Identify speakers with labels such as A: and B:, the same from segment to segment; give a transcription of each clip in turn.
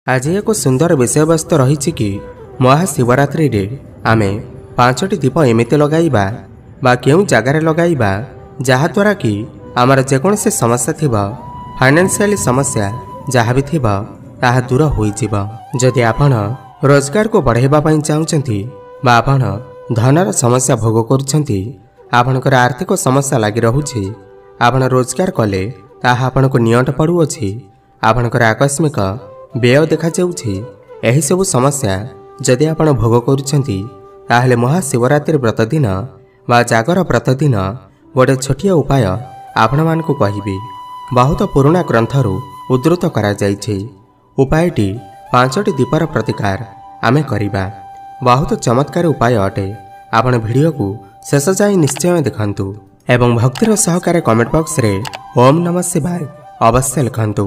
A: आज एक सुंदर विषय वस्तु रही कि महाशिवरात्रि रे आमे 5टी दीप एमती लगाइबा बा केउ जगार लगाइबा जहाद्वारा कि आमर जेकोसी समस्या थिबा फाइनेंशियल समस्या जहाँ भी थिबा ताहा दूर होइजिबा। जदि आपण रोजगार को बढ़ाइबा पई चाहुचंती बा आपण धनर समस्या भोग करूछंती, आपणकर आर्थिक समस्या लागि रहुछि, आपण रोजगार कले ताहा आपणको नियंट पड़ुअछि, आपणकर आकस्मिक व्यय देखा जाउछि, एही सबु समस्या जदि आपण भोग करूछंती ताहले महाशिवरात्रि व्रत दिन बा जागर व्रत दिन गोटे छोटिया उपाय आपण मानकु कहिबी। बहुत पुराना ग्रंथरु उद्धृत करा जाइछि। उपायटी 5टी दीपर प्रतिकार आमे करिबा। बहुत चमत्कार उपाय अटे। आपण वीडियो को शेष जाई निश्चय देखंतु एवं भक्तिर सहकारे कमेंट बॉक्स रे ओम नमः शिवाय अवश्य लिखंतु।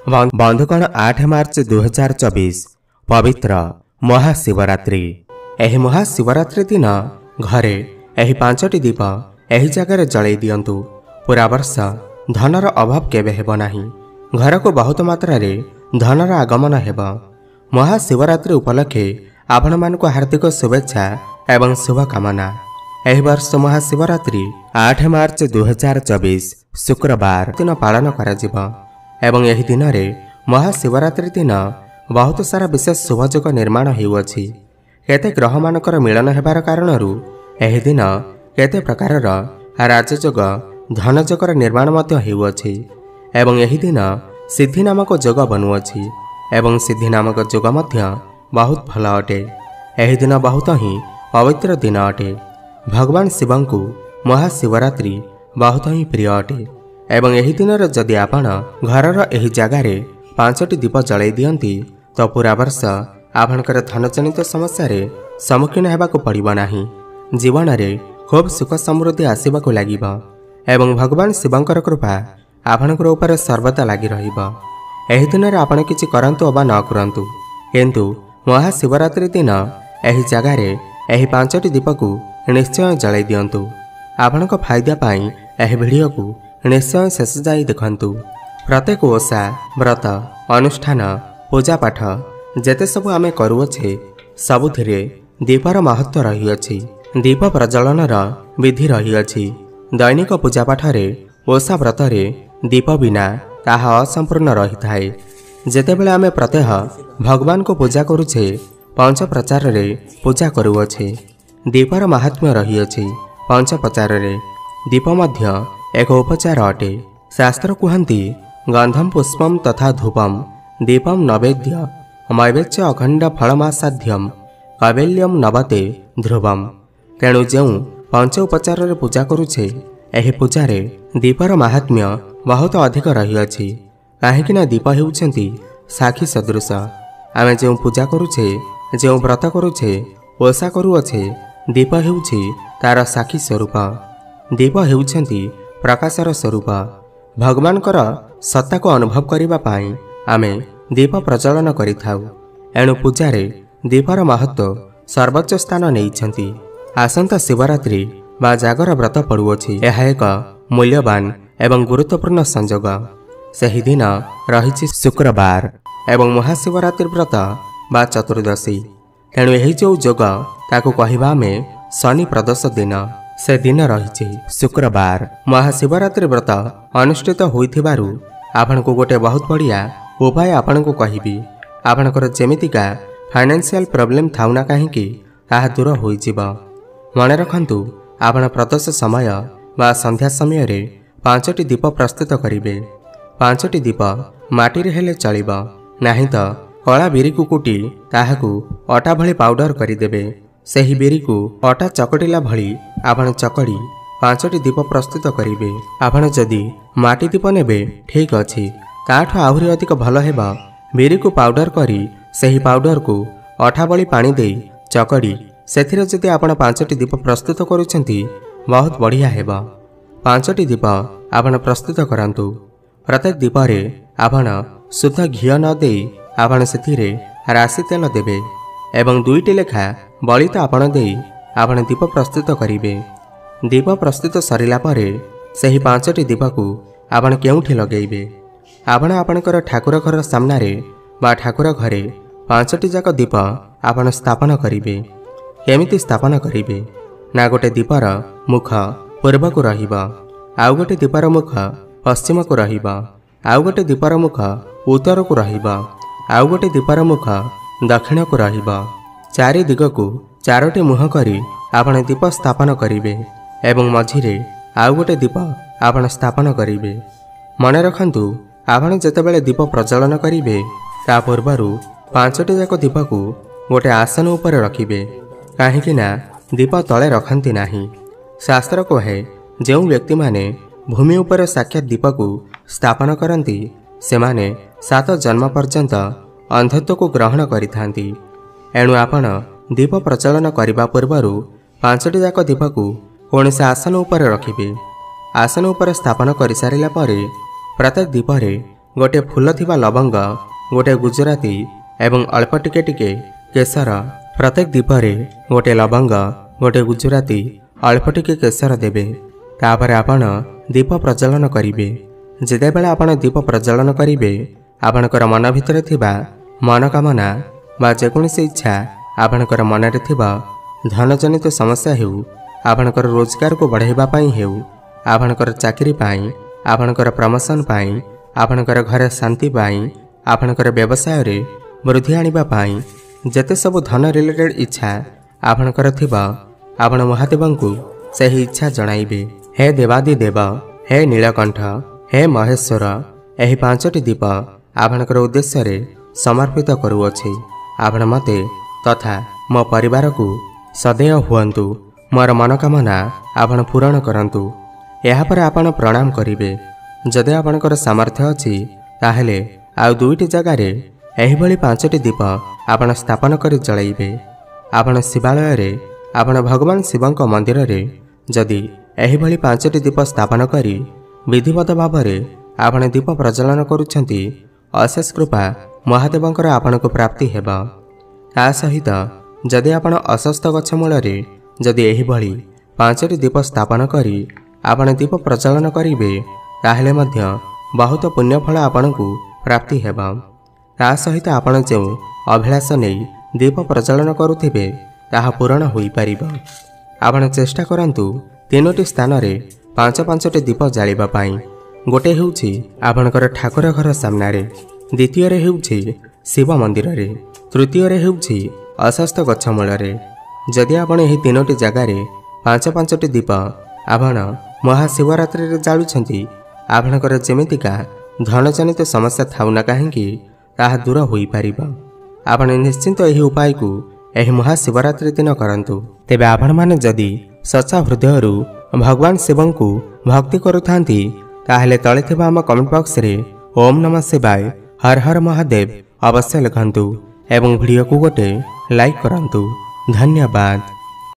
A: बंधुगण 8 मार्च 2024 पवित्र महाशिवरात्रि। एही महाशिवरात्रि दिन घरे एही 5टी दीप एही जगह जलाई दियंतु। पूरा वर्ष धनर अभाव केबे हेबो नाही। घर को बहुत मात्रा रे धनर आगमन हेबो। महाशिवरात्रि उपलक्षे आपण मानकु हार्दिक शुभेच्छा एवं शुभकामना। एही वर्ष महाशिवरात्रि 8 मार्च 2024 शुक्रवार दिन पालन करा जिवो एवं एही दिन रे महाशिवरात्रि दिन बहुत सारा विशेष शुभयोग निर्माण हेउअछि। केते ग्रह मानकर मिलन हेबार कारणरू एही दिन केते प्रकारर राजयोग धनयोगर निर्माण मध्य हेउअछि एवं एही दिन सिद्धि नामक योग बनुअछि एवं सिद्धि नामक योग मध्य बहुत भल अटे। एही दिन बहुत ही पवित्र दिन अटे। भगवान शिवंकु महाशिवरात्रि बहुत ही प्रिय अटे एवं एही दिन जदि आपण घरर एही जगार 5टी दीप जलाई दियंती तो पूरा वर्ष आपणकर धनजनित समस्या सम्मुखीन हेबाकु पड़िबो नाही। जीवन रे खूब सुख समृद्धि आसीबाकु लागिबो एवं भगवान शिवंकर कृपा आपणकर ऊपर सर्वदा लागि रहिबो। एही दिन रे आपण किछि करंतु अबा न करंतु, किंतु महाशिवरात्रि दिन एही जगार एही 5टी दीप को निश्चय जलाई दियंतु। आपणक फायदा पाई एही वीडियो को निश्चय शेष जाई देखंतु। प्रत्येक ओषा व्रत अनुष्ठान पूजा पाठ जेते सब आमे करूअछे सबुथिरे दीपर महत्व रहिअछि। दीप प्रज्वलनर विधि रहिअछि। दैनिक पूजा पाठरे ओषा व्रतरे दीप बिना ताहा असंपूर्ण रहिथाए। जेतेबेले आमे प्रत्यह भगवान को पूजा करूछे पंच प्रचार रे पूजा करूअछे। दीपर महात्म्य रहिअछि। पंच प्रचार रे दीप मध्य एक उपचार अटे। शास्त्र कुहंती गंधम पुष्पम तथा धूपम दीपम नैवेद्य मैवेच्च अखंड फलमासाध्यम कैवल्यम नवते ध्रुवम। तेणु जो पंच उपचार रे पूजा करूछे एही पूजारे दीपर महात्म्य बहुत अधिक रहिअछि। काहेकि दीप हेउछंती साक्षी सदृश। आमे जो पूजा करूछे जो व्रत करूछे ओषा करूअछे दीप हेउछि तार साक्षी स्वरूप। दीप हेउछंती प्रकाशर स्वरूप। भगवानकर सत्ता को अनुभव करिबा पाई आमे दीप प्रज्वलन करिथाउ। एणु पूजारे दीपर महत्व सर्वोच्च स्थान नेइछंती। आसंता शिवरात्रि बा जागर व्रत पड़ुअछि। यह एक मूल्यवान एवं गुरुत्वपूर्ण संयोग। सही दिन रहिछि शुक्रवार एवं महाशिवरात्रि व्रत बा चतुर्दशी। तेणु एही जो योग ताकू कहिबा में शनि प्रदोष दिन से दिन रहिछि शुक्रवार। महाशिवरात्रि व्रत अनुष्ठित होइथिबारु आपण को गोटे बहुत बढ़िया उपाय आपण को कहिबी। आपणकर जेमितिका फाइनेंशियल प्रॉब्लम थाउना काहेकि ताहा दूर होइजिबा। मन रखंतु आपण प्रदोष समय बा संध्या समय रे 5टी दीप प्रस्तुत करिवे। 5टी दीप माटी रे हेले चलिबा नाही तो कला बिरी को कुटी ताहाकू अटा भली पाउडर करिदेबे। सही बिरी को अटा चकटिला भली आपण चकड़ी 5टी दीप प्रस्तुत करिवे। आपण जदि माटी दीप नेबे ठीक अछि, ताठो आहुरी अधिक भल हेबा बिरी को पाउडर करी सही पाउडर को अठा भली पानी देई चकड़ी सेथिरे जदि आपण 5टी दीप प्रस्तुत करूछंती बहुत बढ़िया हेबा। 5टी दीप आपण प्रस्तुत करंतु। प्रत्येक दीप रे आपण शुद्ध घी न देई आपण सेथिरे राशि तेल देबे एवं 2टी लेखा बलिता आपण देई आपण दीप प्रस्तुत करिवे। दीप प्रस्तुत सरिला परे सही 5टी दीप को आपण केउठी लगेइबे। आपण आपणकर ठाकुर घर सामना रे बा ठाकुर घरे 5टी जाक दीप आपण स्थापन करेंगे। केमिति स्थापन करेंगे ना गोटे दीपर मुख पूर्व को रहिबा, आउ गोटे दीपर मुख पश्चिम को रहिबा, आउ गोटे दीपर मुख उत्तर को रहिबा, आउ गोटे दीपर मुख दक्षिण को रहिबा। चारि दिग को 4टी मुह करी आपण दीप स्थापन करेंगे एवं मझिरे आउ गोटे दीप आपण स्थापन करेंगे। मन रखंतु आपण जेतेबेले दीप प्रज्वलन करेंगे ता पूर्वरु 5टी जाक दीप को गोटे आसन उपर रखिबे, काहेकि ना दीप तले रखंती नाही। शास्त्र कहे जो व्यक्ति माने भूमि उपर साक्षात दीप को स्थापन करती सेमाने 7 जन्म पर्यंत अंधत्व को ग्रहण करिथांती। एणु आपण दीप प्रज्वलन करने पूर्वरु 5टी जाक दीप को कौनसी आसन उपर रखिबे। आसन उपर स्थापन कर सारिला परे प्रत्येक दीपरे गोटे फूल थिबा लवंग, गोटे गुजराती एवं अल्प टिके टिके केसर, प्रत्येक दीपरे गोटे लवंग, गोटे गुजराती, अल्प टिके केसर देबे। तापर आपण दीप प्रज्वलन करिवे। जेतेबेले आपण दीप प्रज्वलन करिवे आपणकर मन भितर थिबा मनोकामना बा जेकोसी इच्छा, आपणकर मनरे थिबा धनजनित समस्या हेउ, आपणकर रोजगार को बढ़ाइबा पई हेउ, आपणकर चाकरी पाई, आपणकर प्रमोशन पाई, आपणकर घर शांति पाई, आपणकर व्यवसाय रे वृद्धि आनिबा पाई जेते सब धन रिलेटेड इच्छा आपणकर थिबा आपण महादेवंकु सही इच्छा जणाइबे। हे देवादि देव, हे नीलकंठ, हे महेश्वर, एही 5टी दीप आपणकर उद्देश्य रे समर्पित करूअछि। आपण मते तथा मो परिवार को सदैव हुअन्तु, मोर मनोकामना आपण पूरण करंतु। एहा पर आपण प्रणाम करिवे। जदि आपणकर सामर्थ्य अछि ताहेले आउ 2टी जगार एहिभଳି 5टी दीप आपण स्थापन करि जळाइबे। आपण शिवालय रे आपण भगवान शिवंक मंदिर रे जदि एहिभଳି 5टी दीप स्थापन करी विधिवत भाव रे आपण दीप प्रज्वलन करूछंती, अशेष कृपा महादेवंकर आपण को प्राप्ति हेबा। ता सहित जदि आपण अस्वस्थ गछ मूल रे जदि एहिभଳି 5टी दीप स्थापन करी आपण दीप प्रज्वलन करिवे ताहेले मध्य बहुत पुण्य फल आपण को प्राप्ति हेबा। ता सहित आपण जो अभिलाष नहीं दीप प्रज्वलन करुथिबे ताहा पूरण होई परिबा। आपण चेष्टा करंतु 3टी स्थान रे 5-5टी दीप जालिबा पाई। गोटे हेउछि आपणकर ठाकुर घर सामना रे, द्वितीय रे हेउछि शिव मंदिर रे, तृतीय रे हेउछि अस्वस्थ गछ मूल रे। जदि आपण एही 3टी जगार 5-5टी दीप आपण महाशिवरात्रि रे जालुछंती आपणकर जेमितिका धनजनित समस्या थाउ ना काहेकि ताहा दूर होई परिबा। आपण निश्चिंत एही उपाय को एही महाशिवरात्रि दिन करंतु। तेबे आपण माने जदि सच्चा हृदयरु भगवान शिवं को भक्ति करुथांती ताहेले तळे थिबा हम कमेंट बॉक्स रे ओम नमः शिवाय हर हर महादेव अवश्य लिखंतु एवं वीडियो को गोटे लाइक करंतु। धन्यवाद।